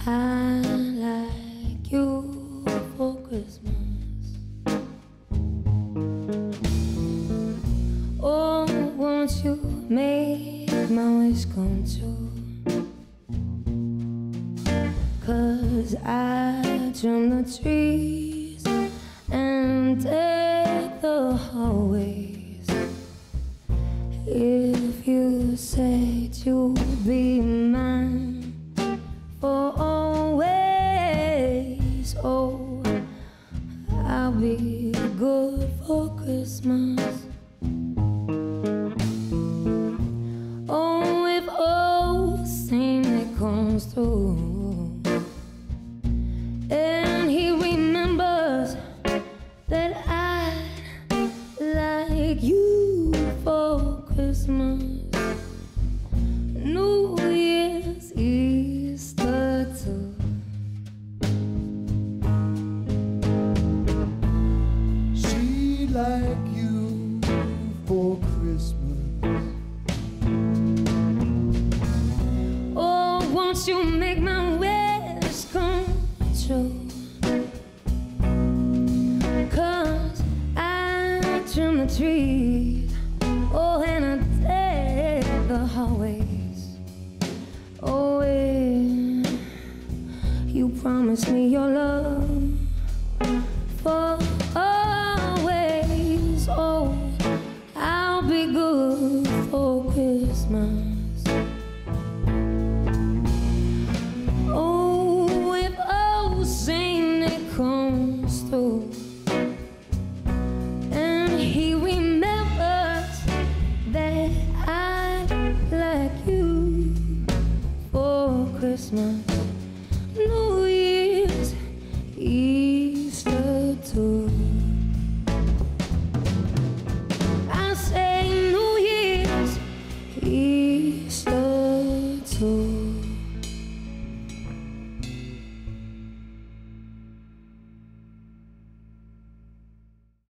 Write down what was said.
I like you for Christmas. Oh, won't you make my wish come true? 'Cause I trim the trees and take the hallways. If you said you'd be mine for always, oh, I'll be good for Christmas. Oh, if old Saint comes through and he remembers that I like you for Christmas, New Year's, Easter too. She like you for Christmas. Oh, won't you make my wish come true? 'Cause I trim the trees, oh, and I take the hallways. Oh, yeah, you promised me your love for always. Oh, I'll be good for Christmas.